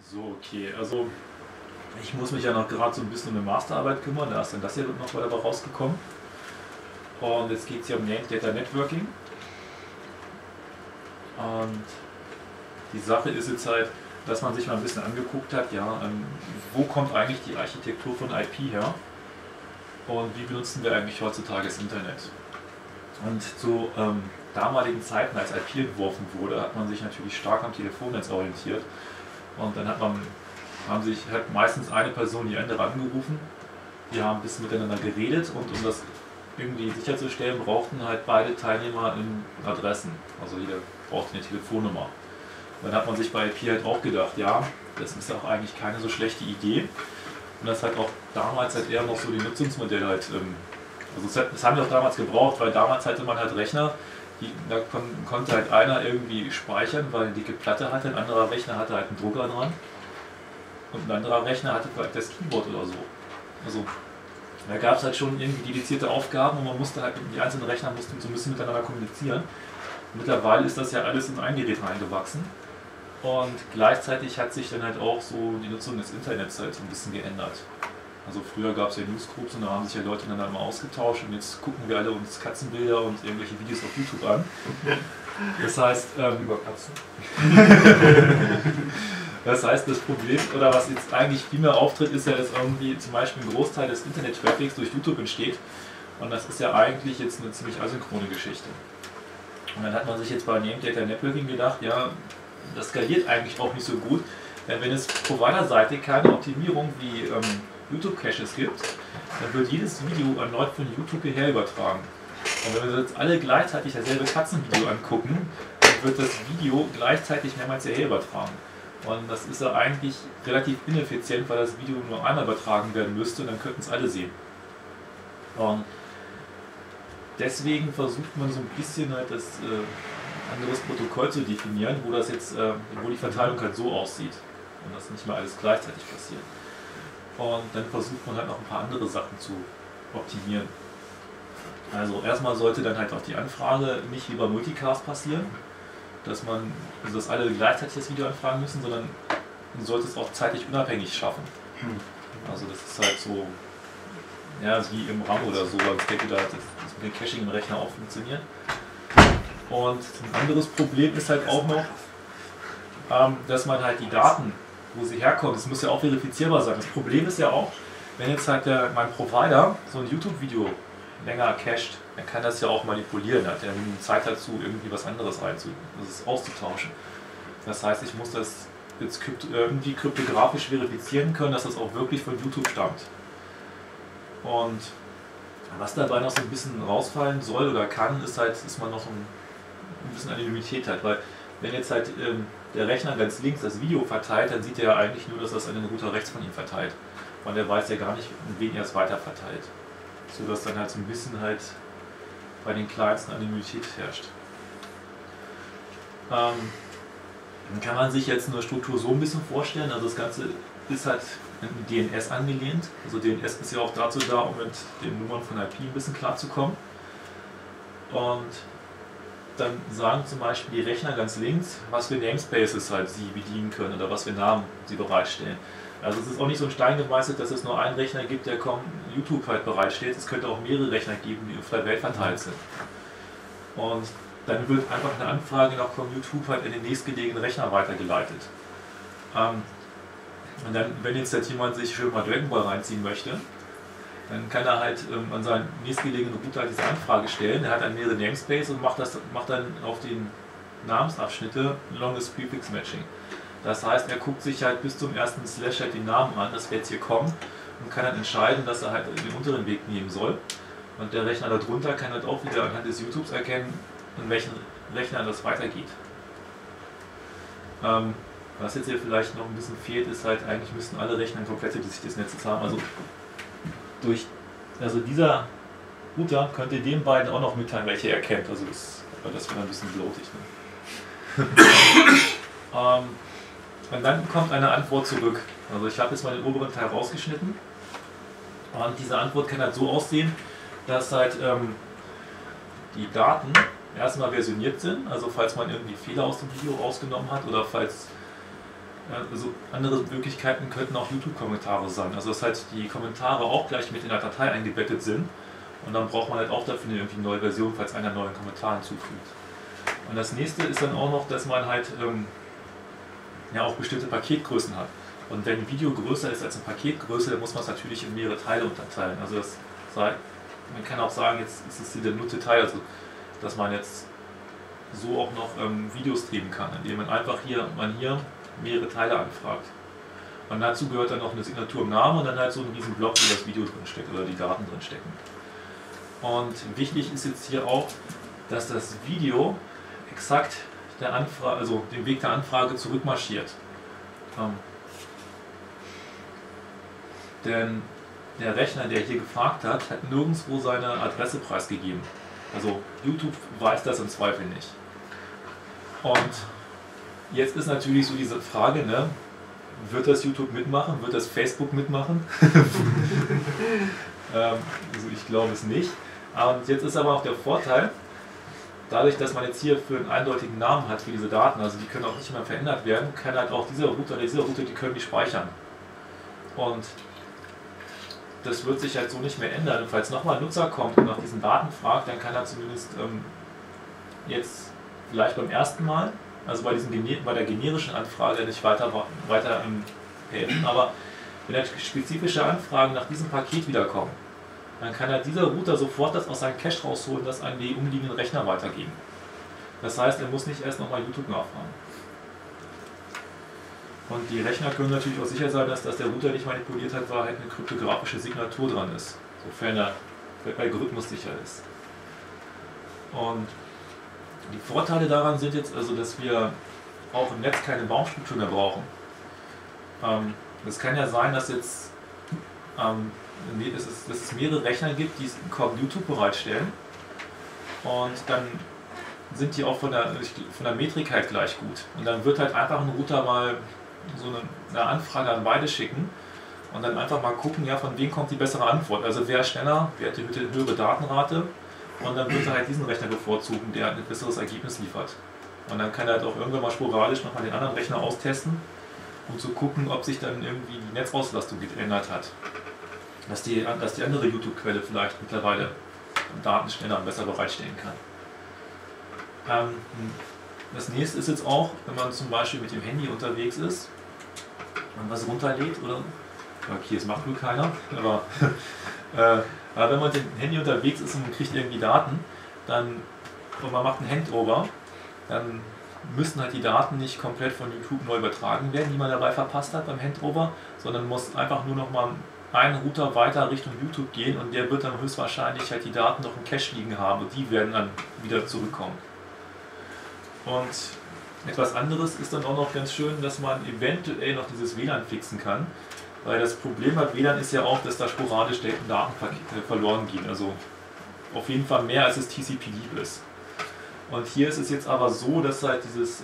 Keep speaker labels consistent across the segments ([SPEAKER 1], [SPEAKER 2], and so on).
[SPEAKER 1] So, okay, also ich muss mich ja noch gerade so ein bisschen um eine Masterarbeit kümmern, da ist dann das hier noch dabei rausgekommen. Und jetzt geht es hier um Named Data Networking. Und die Sache ist jetzt halt, dass man sich mal ein bisschen angeguckt hat, ja, wo kommt eigentlich die Architektur von IP her und wie benutzen wir eigentlich heutzutage das Internet. Und zu damaligen Zeiten, als IP entworfen wurde, hat man sich natürlich stark am Telefonnetz orientiert und dann hat meistens eine Person die andere angerufen, die haben ein bisschen miteinander geredet und um das irgendwie sicherzustellen, brauchten halt beide Teilnehmer Adressen, also jeder brauchte eine Telefonnummer. Dann hat man sich bei IP halt auch gedacht, ja, das ist auch eigentlich keine so schlechte Idee. Und das hat auch damals halt eher noch so die Nutzungsmodelle halt, also das haben wir auch damals gebraucht, weil damals hatte man halt Rechner, da konnte halt einer irgendwie speichern, weil er eine dicke Platte hatte, ein anderer Rechner hatte halt einen Drucker dran und ein anderer Rechner hatte vielleicht das Keyboard oder so. Also da gab es halt schon irgendwie dedizierte Aufgaben und man musste halt, die einzelnen Rechner mussten so ein bisschen miteinander kommunizieren. Mittlerweile ist das ja alles in ein Gerät reingewachsen. Und gleichzeitig hat sich dann halt auch so die Nutzung des Internets halt so ein bisschen geändert. Also früher gab es ja Newsgroups und da haben sich ja Leute dann mal ausgetauscht und jetzt gucken wir alle uns Katzenbilder und irgendwelche Videos auf YouTube an. Das heißt,
[SPEAKER 2] über Katzen.
[SPEAKER 1] Das heißt, das Problem, oder was jetzt eigentlich viel mehr auftritt, ist ja, dass irgendwie zum Beispiel ein Großteil des Internet-Traffics durch YouTube entsteht. Und das ist ja eigentlich jetzt eine ziemlich asynchrone Geschichte. Und dann hat man sich jetzt bei Named Data Networking gedacht, ja, das skaliert eigentlich auch nicht so gut, denn wenn es providerseitig keine Optimierung wie YouTube-Caches gibt, dann wird jedes Video erneut von YouTube hierher übertragen. Und wenn wir jetzt alle gleichzeitig dasselbe Katzenvideo angucken, dann wird das Video gleichzeitig mehrmals hierher übertragen. Und das ist ja eigentlich relativ ineffizient, weil das Video nur einmal übertragen werden müsste und dann könnten es alle sehen. Und deswegen versucht man so ein bisschen halt das anderes Protokoll zu definieren, wo das jetzt, wo die Verteilung halt so aussieht und das nicht mehr alles gleichzeitig passiert. Und dann versucht man halt noch ein paar andere Sachen zu optimieren. Also erstmal sollte dann halt auch die Anfrage nicht wie bei Multicast passieren, dass alle gleichzeitig das Video anfragen müssen, sondern man sollte es auch zeitlich unabhängig schaffen. Also das ist halt so, ja, wie im RAM oder so, weil ich denke, da das mit dem Caching im Rechner auch funktioniert. Und ein anderes Problem ist halt auch noch, dass man halt die Daten, wo sie herkommen, das muss ja auch verifizierbar sein. Das Problem ist ja auch, wenn jetzt halt mein Provider so ein YouTube-Video länger cached, dann kann das ja auch manipulieren, hat ja Zeit dazu, irgendwie was anderes auszutauschen. Das heißt, ich muss das jetzt irgendwie kryptografisch verifizieren können, dass das auch wirklich von YouTube stammt. Und was dabei noch so ein bisschen rausfallen soll oder kann, ist halt, dass man noch so ein bisschen Anonymität hat, weil wenn jetzt halt der Rechner ganz links das Video verteilt, dann sieht er ja eigentlich nur, dass das an den Router rechts von ihm verteilt. Und er weiß ja gar nicht, wen er es weiter verteilt. So dass dann halt so ein bisschen halt bei den Clients eine Anonymität herrscht. Dann kann man sich jetzt eine Struktur so ein bisschen vorstellen, also das Ganze ist halt an DNS angelehnt. Also DNS ist ja auch dazu da, um mit den Nummern von IP ein bisschen klarzukommen. Und dann sagen zum Beispiel die Rechner ganz links, was für Namespaces halt sie bedienen können oder was für Namen sie bereitstellen. Also es ist auch nicht so ein Stein gemeißelt, dass es nur einen Rechner gibt, der YouTube halt bereitsteht. Es könnte auch mehrere Rechner geben, die auf der Welt verteilt sind. Und dann wird einfach eine Anfrage nach YouTube halt in den nächstgelegenen Rechner weitergeleitet. Und dann, wenn jetzt halt jemand sich schön mal Dragon Ball reinziehen möchte, dann kann er halt an seinen nächstgelegenen Router halt diese Anfrage stellen. Er hat dann mehrere Namespaces und macht dann auf den Namensabschnitte Longest Prefix Matching. Das heißt, er guckt sich halt bis zum ersten Slash halt den Namen an, das wird jetzt hier kommen, und kann dann entscheiden, dass er halt den unteren Weg nehmen soll. Und der Rechner darunter kann halt auch wieder anhand des YouTubes erkennen, in welchen Rechnern das weitergeht. Was jetzt hier vielleicht noch ein bisschen fehlt, ist halt, eigentlich müssten alle Rechner eine komplette Sicht des Netzes haben. Also dieser Router könnte den beiden auch noch mitteilen, welche er kennt. Also das wäre ein bisschen blotig. Ne? Und dann kommt eine Antwort zurück. Also ich habe jetzt mal den oberen Teil rausgeschnitten. Und diese Antwort kann halt so aussehen, dass halt die Daten erstmal versioniert sind. Also falls man irgendwie Fehler aus dem Video rausgenommen hat oder falls Also andere Möglichkeiten könnten auch YouTube-Kommentare sein. Also dass halt die Kommentare auch gleich mit in der Datei eingebettet sind. Und dann braucht man halt auch dafür irgendwie eine neue Version, falls einer neuen Kommentar hinzufügt. Und das nächste ist dann auch noch, dass man halt ja auch bestimmte Paketgrößen hat. Und wenn ein Video größer ist als eine Paketgröße, dann muss man es natürlich in mehrere Teile unterteilen. Also man kann auch sagen, jetzt ist es hier der nulte Teil, also dass man jetzt so auch noch Videos streamen kann, indem man einfach hier mehrere Teile anfragt. Und dazu gehört dann noch eine Signatur im Namen und dann halt so ein riesen Block, wo das Video drin steckt oder die Daten drin stecken. Und wichtig ist jetzt hier auch, dass das Video exakt den Weg der Anfrage zurückmarschiert. Denn der Rechner, der hier gefragt hat, hat nirgendwo seine Adresse preisgegeben. Also YouTube weiß das im Zweifel nicht. Und jetzt ist natürlich so diese Frage, ne? Wird das YouTube mitmachen? Wird das Facebook mitmachen? Also ich glaube es nicht. Und jetzt ist aber auch der Vorteil, dadurch, dass man jetzt hier für einen eindeutigen Namen hat für diese Daten, also die können auch nicht mehr verändert werden, kann halt auch dieser Router oder diese Router, die können die speichern. Und das wird sich halt so nicht mehr ändern. Und falls nochmal ein Nutzer kommt und nach diesen Daten fragt, dann kann er zumindest jetzt vielleicht beim ersten Mal, also bei der generischen Anfrage nicht weiter helfen, aber wenn halt spezifische Anfragen nach diesem Paket wiederkommen, dann kann halt dieser Router sofort das aus seinem Cache rausholen, das an die umliegenden Rechner weitergeben. Das heißt, er muss nicht erst nochmal YouTube nachfragen. Und die Rechner können natürlich auch sicher sein, dass der Router nicht manipuliert hat, weil halt eine kryptografische Signatur dran ist, sofern der Algorithmus sicher ist. Und die Vorteile daran sind jetzt also, dass wir auch im Netz keine Baumstruktur mehr brauchen. Es kann ja sein, dass jetzt dass es mehrere Rechner gibt, die YouTube bereitstellen und dann sind die auch von der Metrik halt gleich gut. Und dann wird halt einfach ein Router mal so eine Anfrage an beide schicken und dann einfach mal gucken, ja, von wem kommt die bessere Antwort. Also wer ist schneller, wer hat die höhere Datenrate und dann wird er halt diesen Rechner bevorzugen, der ein besseres Ergebnis liefert. Und dann kann er halt auch irgendwann mal sporadisch nochmal den anderen Rechner austesten, um zu gucken, ob sich dann irgendwie die Netzauslastung geändert hat. Dass die andere YouTube-Quelle vielleicht mittlerweile Daten schneller und besser bereitstellen kann. Das nächste ist jetzt auch, wenn man zum Beispiel mit dem Handy unterwegs ist und was runterlädt, oder? Okay, das macht wohl keiner, aber wenn man mit dem Handy unterwegs ist und man kriegt irgendwie Daten, und man macht einen Handover, dann müssen halt die Daten nicht komplett von YouTube neu übertragen werden, die man dabei verpasst hat beim Handover, sondern muss einfach nur noch mal einen Router weiter Richtung YouTube gehen und der wird dann höchstwahrscheinlich halt die Daten noch im Cache liegen haben und die werden dann wieder zurückkommen. Und etwas anderes ist dann auch noch ganz schön, dass man eventuell noch dieses WLAN fixen kann, weil das Problem bei WLAN ist ja auch, dass da sporadisch Datenpakete verloren gehen, also auf jeden Fall mehr als es TCP lieb ist. Und hier ist es jetzt aber so, dass halt dieses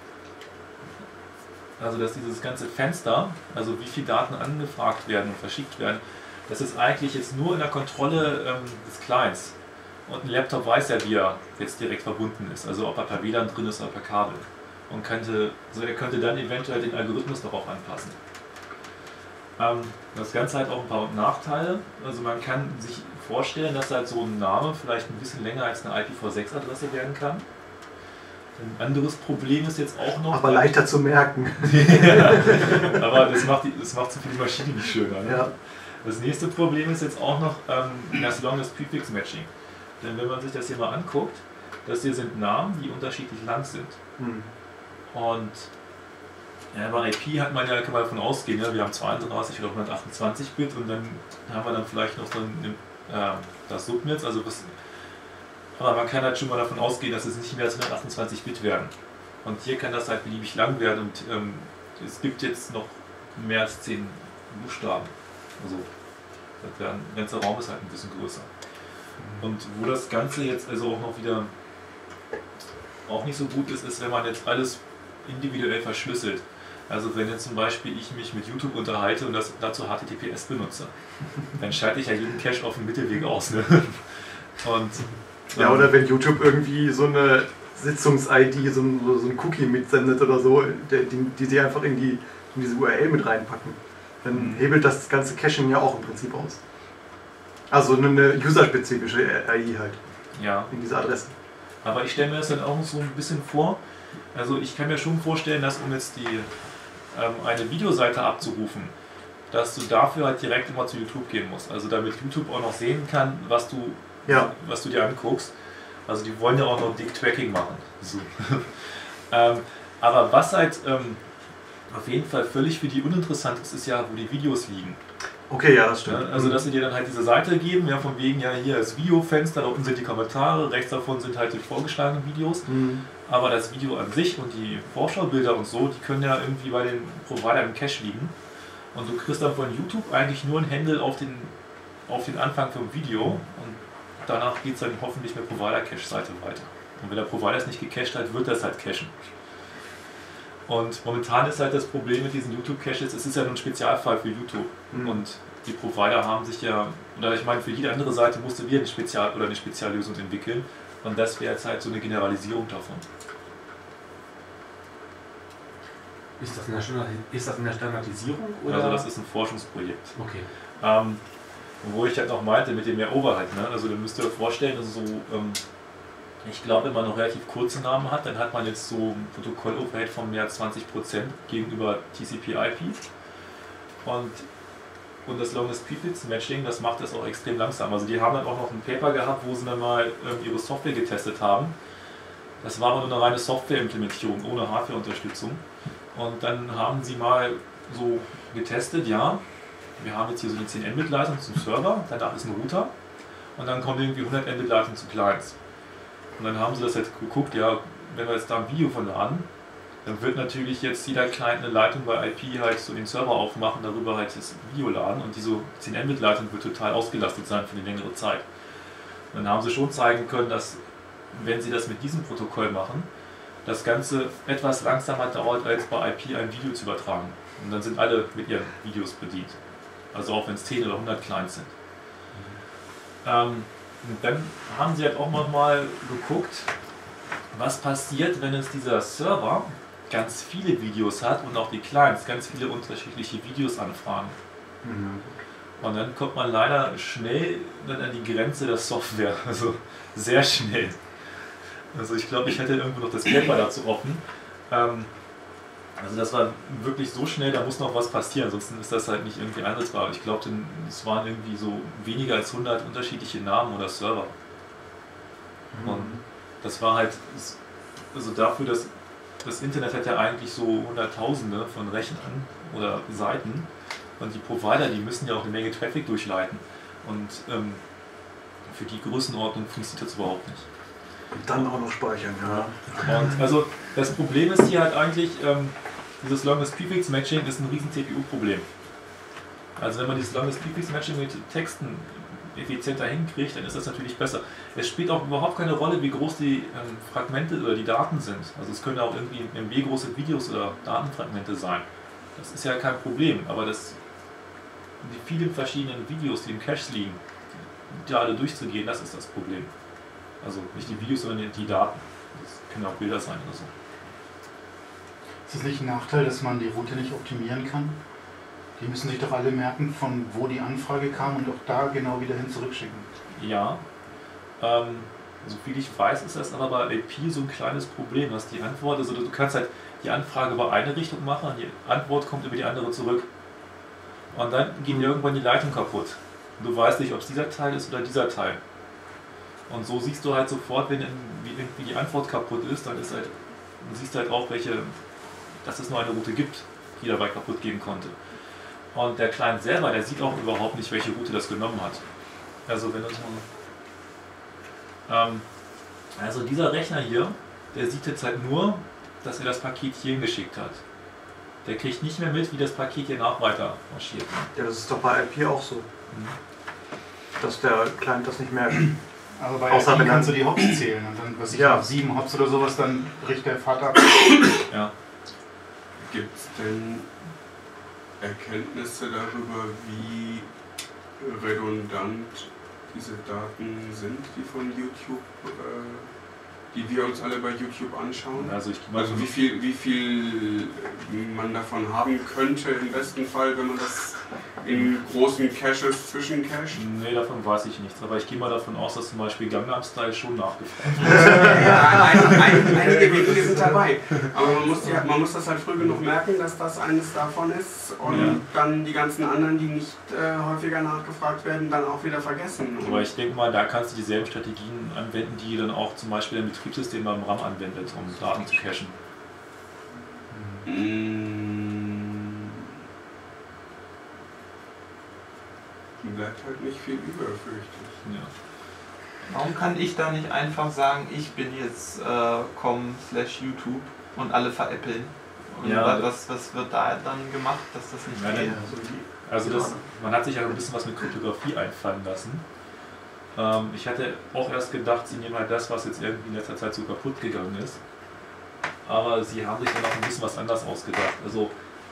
[SPEAKER 1] ganze Fenster, also wie viele Daten angefragt werden und verschickt werden, das ist eigentlich jetzt nur in der Kontrolle des Clients. Und ein Laptop weiß ja, wie er jetzt direkt verbunden ist, also ob er per WLAN drin ist oder per Kabel. Und er könnte dann eventuell den Algorithmus darauf anpassen. Das Ganze hat auch ein paar Nachteile. Also man kann sich vorstellen, dass halt so ein Name vielleicht ein bisschen länger als eine IPv6-Adresse werden kann. Ein anderes Problem ist jetzt auch noch...
[SPEAKER 2] Aber leichter zu merken.
[SPEAKER 1] Ja, aber das macht für die Maschine nicht schöner. Ne? Ja. Das nächste Problem ist jetzt auch noch das Longest Prefix Matching. Denn wenn man sich das hier mal anguckt, das hier sind Namen, die unterschiedlich lang sind. Und ja, bei IP kann man davon ausgehen, ja, wir haben 32 oder 128 Bit und dann haben wir dann vielleicht noch so das Subnetz, aber man kann halt schon mal davon ausgehen, dass es nicht mehr als 128 Bit werden. Und hier kann das halt beliebig lang werden und es gibt jetzt noch mehr als 10 Buchstaben. Also der ganze Raum ist halt ein bisschen größer. Und wo das Ganze jetzt also auch noch wieder auch nicht so gut ist, ist, wenn man jetzt alles individuell verschlüsselt. Also wenn jetzt zum Beispiel ich mich mit YouTube unterhalte und dazu HTTPS benutze, dann schalte ich ja jeden Cache auf dem Mittelweg aus. Ne? Und,
[SPEAKER 2] ja, oder wenn YouTube irgendwie so eine Sitzungs-ID so ein Cookie mitsendet oder so, die sie einfach in diese URL mit reinpacken. Dann hebelt das ganze Caching ja auch im Prinzip aus. Also eine userspezifische AI halt.
[SPEAKER 1] Ja.
[SPEAKER 2] In dieser Adresse.
[SPEAKER 1] Aber ich stelle mir das dann auch so ein bisschen vor, also ich kann mir schon vorstellen, dass um jetzt eine Videoseite abzurufen, dass du dafür halt direkt immer zu YouTube gehen musst. Also damit YouTube auch noch sehen kann, was du dir anguckst. Also die wollen ja auch noch Dick Tracking machen. So. Aber was halt auf jeden Fall völlig für die uninteressant ist, ist ja, wo die Videos liegen.
[SPEAKER 2] Okay, ja, das stimmt.
[SPEAKER 1] Ja, also dass sie dir dann halt diese Seite geben, ja, von wegen, ja, hier ist Videofenster, da unten sind die Kommentare, rechts davon sind halt die vorgeschlagenen Videos. Aber das Video an sich und die Vorschaubilder und so, die können ja irgendwie bei den Provider im Cache liegen. Und du kriegst dann von YouTube eigentlich nur ein Handle auf den Anfang vom Video und danach geht es dann hoffentlich mit Provider-Cache-Seite weiter. Und wenn der Provider es nicht gecached hat, wird das halt cachen. Und momentan ist halt das Problem mit diesen YouTube-Caches, es ist ja nur ein Spezialfall für YouTube. Und die Provider haben sich ja, oder ich meine, für jede andere Seite musste wir eine Speziallösung entwickeln. Und das wäre jetzt halt so eine Generalisierung davon.
[SPEAKER 3] Ist das in der Standardisierung? Oder?
[SPEAKER 1] Also das ist ein Forschungsprojekt.
[SPEAKER 3] Okay.
[SPEAKER 1] Wo ich halt noch meinte, mit dem mehr Overhead. Ne? Also du müsst euch vorstellen, also so, ich glaube, wenn man noch relativ kurze Namen hat, dann hat man jetzt so ein Protokoll-Overhead von mehr als 20% gegenüber TCP/IP. Und das Longest Prefix Matching, das macht das auch extrem langsam. Also die haben dann auch noch ein Paper gehabt, wo sie dann mal ihre Software getestet haben. Das war aber nur eine reine Software-Implementierung, ohne Hardware-Unterstützung. Und dann haben sie mal so getestet, ja, wir haben jetzt hier so eine 10 Mbit-Leitung zum Server, danach ist ein Router und dann kommen irgendwie 100 Mbit-Leitungen zu Clients. Und dann haben sie das jetzt geguckt, ja, wenn wir jetzt da ein Video von laden, dann wird natürlich jetzt jeder Client eine Leitung bei IP halt so den Server aufmachen, darüber halt das Video laden und diese 10 Mbit-Leitung wird total ausgelastet sein für eine längere Zeit. Und dann haben sie schon zeigen können, dass wenn sie das mit diesem Protokoll machen, das Ganze etwas langsamer dauert, als bei IP ein Video zu übertragen. Und dann sind alle mit ihren Videos bedient. Also auch wenn es 10 oder 100 Clients sind. Und dann haben sie halt auch mal geguckt, was passiert, wenn es dieser Server ganz viele Videos hat und auch die Clients ganz viele unterschiedliche Videos anfragen. Und dann kommt man leider schnell dann an die Grenze der Software, also sehr schnell. Also ich glaube, ich hätte irgendwo noch das Paper dazu offen. Also das war wirklich so schnell, da muss noch was passieren, sonst ist das halt nicht irgendwie einsetzbar. Ich glaube, es waren irgendwie so weniger als 100 unterschiedliche Namen oder Server. Und das war halt, also dafür, dass das Internet hat ja eigentlich so Hunderttausende von Rechnern oder Seiten und die Provider, die müssen ja auch eine Menge Traffic durchleiten. Und für die Größenordnung funktioniert das überhaupt nicht.
[SPEAKER 2] Und dann auch noch speichern, ja.
[SPEAKER 1] Und also das Problem ist hier halt eigentlich, dieses Longest Prefix Matching ist ein riesen CPU-Problem. Also wenn man dieses Longest Prefix Matching mit Texten effizienter hinkriegt, dann ist das natürlich besser. Es spielt auch überhaupt keine Rolle, wie groß die Fragmente oder die Daten sind. Also es können auch irgendwie MB große Videos oder Datenfragmente sein. Das ist ja kein Problem, aber die vielen verschiedenen Videos, die im Cache liegen, die alle durchzugehen, das ist das Problem. Also nicht die Videos, sondern die Daten. Das können auch Bilder sein oder so.
[SPEAKER 4] Ist das nicht ein Nachteil, dass man die Route nicht optimieren kann? Die müssen sich doch alle merken, von wo die Anfrage kam und auch da genau wieder hin zurückschicken.
[SPEAKER 1] Ja, soviel ich weiß, ist das aber bei IP so ein kleines Problem, dass die Antwort, also du kannst halt die Anfrage über eine Richtung machen und die Antwort kommt über die andere zurück. Und dann geht irgendwann die Leitung kaputt. Und du weißt nicht, ob es dieser Teil ist oder dieser Teil. Und so siehst du halt sofort, wenn irgendwie die Antwort kaputt ist, dann siehst du halt auch, dass es nur eine Route gibt, die dabei kaputt gehen konnte. Und der Client selber, der sieht auch überhaupt nicht, welche Route das genommen hat. Also wenn also dieser Rechner hier, der sieht jetzt halt nur, dass er das Paket hierhin geschickt hat. Der kriegt nicht mehr mit, wie das Paket hier nach weiter marschiert.
[SPEAKER 2] Ja, das ist doch bei IP auch so. Dass der Client das nicht merkt.
[SPEAKER 4] Also bei IP kannst du die Hops zählen und dann, was ich auf 7 Hops oder sowas, dann bricht der Pfad ab.
[SPEAKER 1] Ja.
[SPEAKER 5] Gibt es denn Erkenntnisse darüber, wie redundant diese Daten sind, die von YouTube die wir uns alle bei YouTube anschauen?
[SPEAKER 1] Also
[SPEAKER 5] Also wie viel man davon haben könnte im besten Fall, wenn man das in großen Caches zwischencacht?
[SPEAKER 1] Nee, davon weiß ich nichts. Aber ich gehe mal davon aus, dass zum Beispiel Gangnam Style schon nachgefragt wird.
[SPEAKER 5] Ja, einige wenige sind dabei. Aber man muss das halt früh genug merken, dass das eines davon ist und dann die ganzen anderen, die nicht häufiger nachgefragt werden, dann auch wieder vergessen.
[SPEAKER 1] Aber ich denke mal, da kannst du dieselben Strategien anwenden, die dann auch zum Beispiel ein Betriebssystem beim RAM anwendet, um Daten zu cachen.
[SPEAKER 5] Bleibt halt nicht viel über, fürchte ich.
[SPEAKER 1] Ja.
[SPEAKER 6] Warum kann ich da nicht einfach sagen, ich bin jetzt com/YouTube und alle veräppeln? Und
[SPEAKER 1] Ja.
[SPEAKER 6] was wird da dann gemacht, dass das nicht
[SPEAKER 1] Ja,
[SPEAKER 6] geht?
[SPEAKER 1] Also man hat sich ja ein bisschen was mit Kryptographie einfallen lassen. Ich hatte auch erst gedacht, sie nehmen halt das, was jetzt irgendwie in letzter Zeit so kaputt gegangen ist. Aber sie haben sich dann auch ein bisschen was anders ausgedacht. Also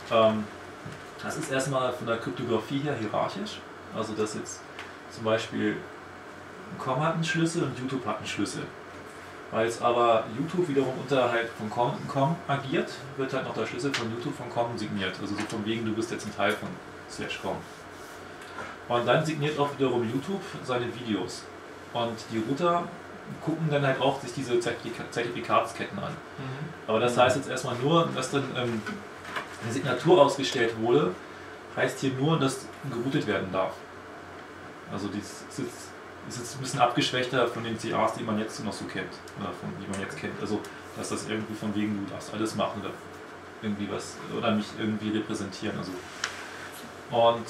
[SPEAKER 1] das ist erstmal von der Kryptographie her hierarchisch. Also dass jetzt zum Beispiel Com hat einen Schlüssel und YouTube hat einen Schlüssel. Weil es aber YouTube wiederum unterhalb von Com agiert, wird halt noch der Schlüssel von YouTube von Com signiert. Also so von wegen, du bist jetzt ein Teil von /com. Und dann signiert auch wiederum YouTube seine Videos. Und die Router gucken dann halt auch sich diese Zertifikatsketten an. Aber das heißt jetzt erstmal nur, dass dann eine Signatur ausgestellt wurde, heißt hier nur, dass geroutet werden darf. Also das ist jetzt ein bisschen abgeschwächter von den CAs, die man jetzt noch so kennt, oder von die man jetzt kennt. Also dass das irgendwie von wegen, du darfst alles machen oder irgendwie was oder mich irgendwie repräsentieren. Also und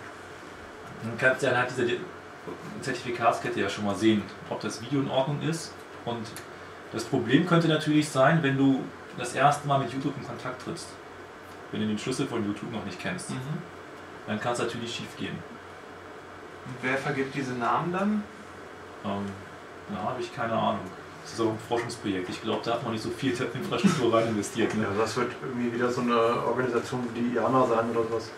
[SPEAKER 1] dann kannst du ja halt diese Zertifikatskette ja schon mal sehen, ob das Video in Ordnung ist. Und das Problem könnte natürlich sein, wenn du das erste Mal mit YouTube in Kontakt trittst, wenn du den Schlüssel von YouTube noch nicht kennst, dann kann es natürlich schief gehen.
[SPEAKER 6] Und wer vergibt diese Namen dann?
[SPEAKER 1] Da habe ich keine Ahnung. Das ist auch ein Forschungsprojekt. Ich glaube, da hat man nicht so viel Infrastruktur rein investiert. Ne?
[SPEAKER 2] Ja, das wird irgendwie wieder so eine Organisation wie die IANA sein oder sowas.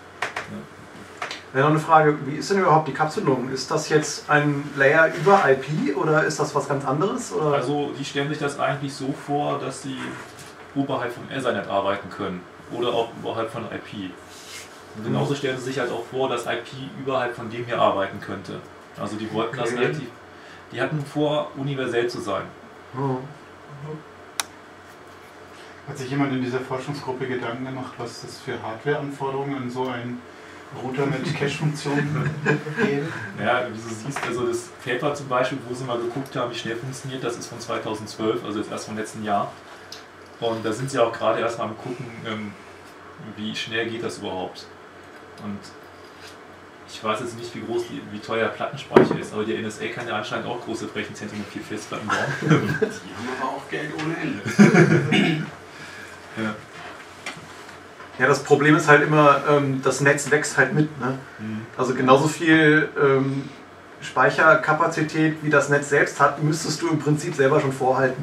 [SPEAKER 2] Ja, noch eine Frage, wie ist denn überhaupt die Kapselung? Ist das jetzt ein Layer über IP oder ist das was ganz anderes? Oder?
[SPEAKER 1] Also die stellen sich das eigentlich so vor, dass sie oberhalb vom Ethernet arbeiten können oder auch oberhalb von IP. Und genauso stellen sie sich halt auch vor, dass IP überhalb von dem hier arbeiten könnte. Also die wollten das relativ, die hatten vor, universell zu sein.
[SPEAKER 4] Hat sich jemand in dieser Forschungsgruppe Gedanken gemacht, was das für Hardwareanforderungen an so ein Router mit Cache-Funktionen gäbe?
[SPEAKER 1] Ja, wie du siehst, also das Paper zum Beispiel, wo sie mal geguckt haben, wie schnell funktioniert, das ist von 2012, also jetzt erst vom letzten Jahr. Und da sind sie auch gerade erst mal am gucken, wie schnell geht das überhaupt. Und ich weiß jetzt nicht, wie teuer der Plattenspeicher ist, aber die NSA kann ja anscheinend auch große Rechenzentren mit viel Festplatten bauen.
[SPEAKER 5] Die haben aber auch Geld ohne Ende.
[SPEAKER 1] Ja.
[SPEAKER 2] Ja, das Problem ist halt immer, das Netz wächst halt mit. Ne? Also genauso viel Speicherkapazität wie das Netz selbst hat, müsstest du im Prinzip selber schon vorhalten.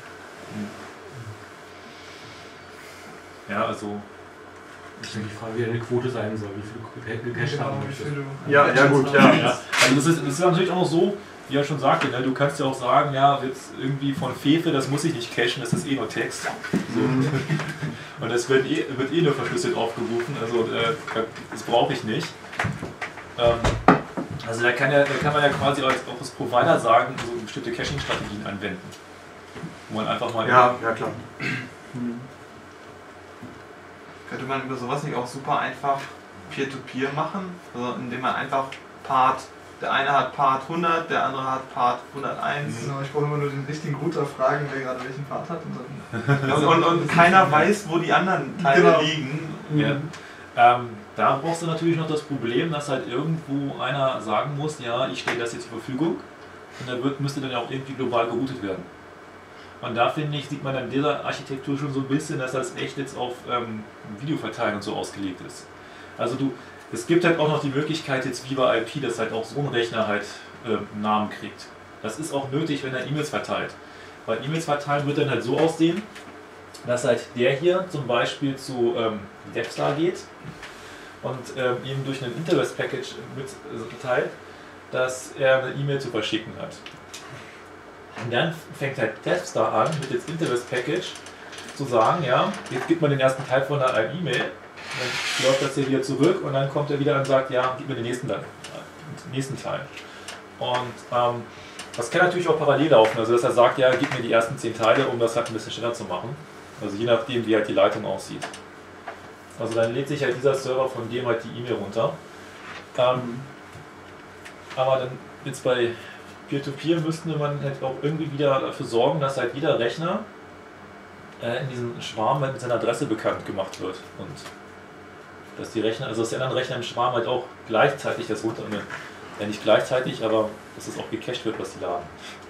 [SPEAKER 1] Ja, also
[SPEAKER 3] Ich denke, die Frage, wie eine Quote sein soll, wie viel Cache haben möchtest.
[SPEAKER 2] Ja, ja gut, ja.
[SPEAKER 1] Ja. Also das ist natürlich auch so, wie er schon sagte, ne? Du kannst ja auch sagen, ja, jetzt irgendwie von Fefe, das muss ich nicht cachen, das ist eh nur Text. So. Und das wird eh nur verschlüsselt aufgerufen, also das brauche ich nicht. Also da kann man ja quasi auch als Provider sagen, so bestimmte Caching-Strategien anwenden. Wo man einfach mal...
[SPEAKER 2] Ja, klar.
[SPEAKER 6] Könnte man über sowas nicht auch super einfach Peer-to-Peer machen? Also indem man einfach der eine hat Part 100, der andere hat Part 101.
[SPEAKER 7] Genau, ich brauche immer nur den richtigen Router fragen, wer gerade welchen Part hat.
[SPEAKER 6] Und keiner weiß, wo die anderen Teile liegen.
[SPEAKER 1] Ja. Da brauchst du natürlich noch das Problem, dass halt irgendwo einer sagen muss, ja, ich stelle das jetzt zur Verfügung und dann müsste dann ja auch irgendwie global geroutet werden. Und da finde ich, sieht man an dieser Architektur schon so ein bisschen, dass das echt jetzt auf Videoverteilen und so ausgelegt ist. Also es gibt halt auch noch die Möglichkeit jetzt wie bei IP, dass halt auch so ein Rechner halt einen Namen kriegt. Das ist auch nötig, wenn er E-Mails verteilt. Weil E-Mails verteilen wird dann halt so aussehen, dass halt der hier zum Beispiel zu Devstar geht und ihm durch ein Interest-Package mitteilt, dass er eine E-Mail zu verschicken hat. Und dann fängt halt DevStar an, mit jetzt Interest Package zu sagen, ja, jetzt gibt man den ersten Teil von einer E-Mail, dann läuft das hier wieder zurück und dann kommt er wieder und sagt, ja, gib mir den nächsten Teil. Und das kann natürlich auch parallel laufen, also dass er sagt, ja, gib mir die ersten 10 Teile, um das halt ein bisschen schneller zu machen. Also je nachdem, wie halt die Leitung aussieht. Also dann lädt sich halt dieser Server von dem halt die E-Mail runter. Aber dann jetzt bei Peer-to-Peer müsste man halt auch irgendwie wieder dafür sorgen, dass halt jeder Rechner in diesem Schwarm halt mit seiner Adresse bekannt gemacht wird. Und dass die Rechner, also dass die anderen Rechner im Schwarm halt auch gleichzeitig das runternehmen. Ja, nicht gleichzeitig, aber dass es auch gecached wird, was die laden.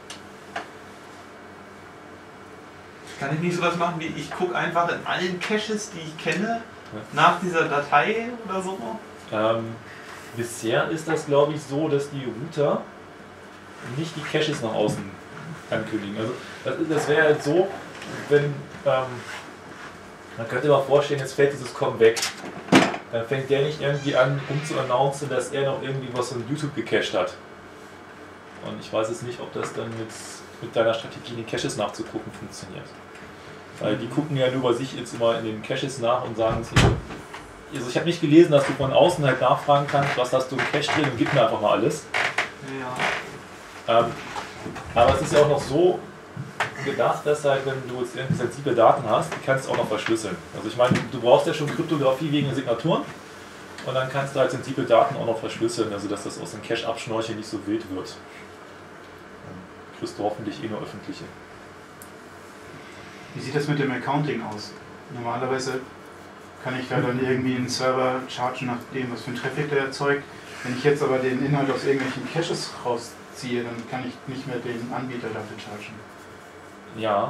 [SPEAKER 6] Kann ich nicht sowas machen wie, ich gucke einfach in allen Caches, die ich kenne, nach dieser Datei oder so?
[SPEAKER 1] Bisher ist das, glaube ich, so, dass die Router nicht die Caches nach außen ankündigen. Also das wäre halt so, wenn, man könnte mal vorstellen, jetzt fällt dieses COM weg. Dann fängt der nicht irgendwie an, zu announcen, dass er noch irgendwie was von YouTube gecached hat. Und ich weiß jetzt nicht, ob das dann mit deiner Strategie, in den Caches nachzugucken, funktioniert. Weil die gucken ja nur bei sich jetzt immer in den Caches nach und sagen, also ich habe nicht gelesen, dass du von außen halt nachfragen kannst, was hast du im Cache drin und gib mir einfach mal alles. Ja. Aber es ist ja auch noch so gedacht, dass halt, wenn du jetzt irgendwie sensible Daten hast, die kannst du auch noch verschlüsseln. Also ich meine, du brauchst ja schon Kryptographie wegen den Signaturen und dann kannst du halt sensible Daten auch noch verschlüsseln, also dass das aus dem Cache-Abschnorcheln nicht so wild wird. Dann kriegst du hoffentlich eh nur öffentliche.
[SPEAKER 4] Wie sieht das mit dem Accounting aus? Normalerweise kann ich da dann irgendwie einen Server chargen nach dem, was für einen Traffic der erzeugt. Wenn ich jetzt aber den Inhalt aus irgendwelchen Caches rausziehe, dann kann ich nicht mehr den Anbieter dafür chargen.
[SPEAKER 1] Ja,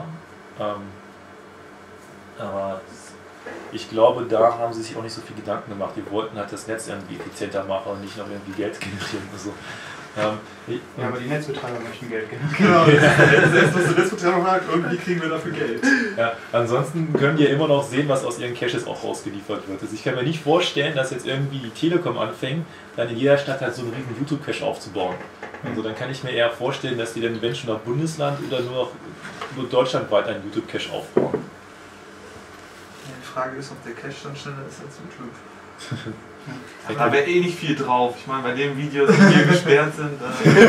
[SPEAKER 1] aber ich glaube, da haben sie sich auch nicht so viel Gedanken gemacht. Die wollten halt das Netz irgendwie effizienter machen und nicht noch irgendwie Geld generieren. Also,
[SPEAKER 4] ja, aber die Netzbetreiber möchten Geld generieren.
[SPEAKER 7] Genau, selbst was der Netzbetreiber sagt, irgendwie kriegen wir dafür Geld.
[SPEAKER 1] Ja, ansonsten können die ja immer noch sehen, was aus ihren Caches auch rausgeliefert wird. Also ich kann mir nicht vorstellen, dass jetzt irgendwie die Telekom anfängt, dann in jeder Stadt halt so einen riesen YouTube-Cache aufzubauen. Also dann kann ich mir eher vorstellen, dass die dann, wenn schon nach Bundesland oder nur deutschlandweit einen YouTube-Cache aufbauen.
[SPEAKER 7] Ja, die Frage ist, ob der Cache dann schneller ist als YouTube.
[SPEAKER 6] Da wäre eh nicht viel drauf. Ich meine, bei den Videos, die hier gesperrt sind.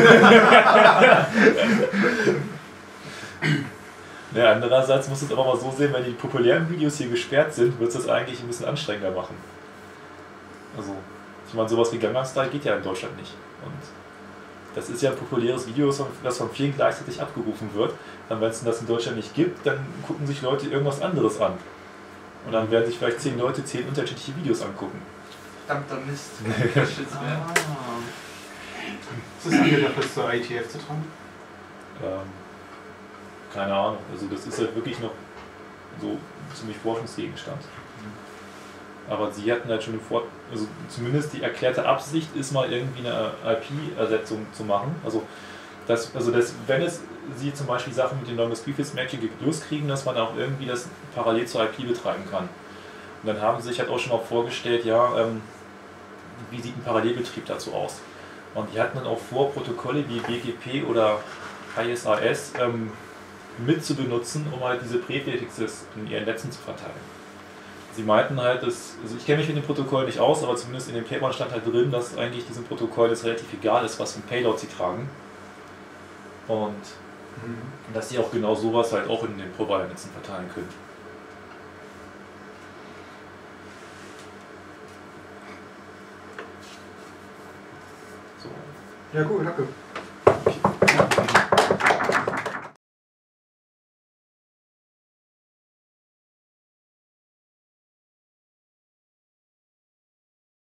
[SPEAKER 1] Ja, andererseits musst du es aber mal so sehen, wenn die populären Videos hier gesperrt sind, wird es das eigentlich ein bisschen anstrengender machen. Also, ich meine, sowas wie Gangnam Style geht ja in Deutschland nicht. Und das ist ja ein populäres Video, das von vielen gleichzeitig abgerufen wird. Dann, wenn es das in Deutschland nicht gibt, dann gucken sich Leute irgendwas anderes an. Und dann werden sich vielleicht 10 Leute 10 unterschiedliche Videos angucken.
[SPEAKER 7] Verdammter Mist.
[SPEAKER 4] Ist es angedacht, das zur IETF zu tragen?
[SPEAKER 1] Keine Ahnung. Also das ist halt wirklich noch so ziemlich Forschungsgegenstand. Aber sie hatten halt schon also zumindest die erklärte Absicht ist mal irgendwie eine IP-Ersetzung zu machen. Also wenn sie zum Beispiel Sachen mit dem Long Prefix Matching gelöst kriegen, dass man auch irgendwie das parallel zur IP betreiben kann. Und dann haben sie sich halt auch schon mal vorgestellt, ja, wie sieht ein Parallelbetrieb dazu aus? Und die hatten dann auch vor, Protokolle wie BGP oder ISAS mit zu benutzen, um halt diese Präfixes in ihren Netzen zu verteilen. Sie meinten halt, also ich kenne mich mit dem Protokoll nicht aus, aber zumindest in dem Paper stand halt drin, dass eigentlich diesem Protokoll das relativ egal ist, was für ein Payload sie tragen. Und dass sie auch genau sowas halt auch in den Provider-Netzen verteilen können.
[SPEAKER 2] Ja, cool, danke.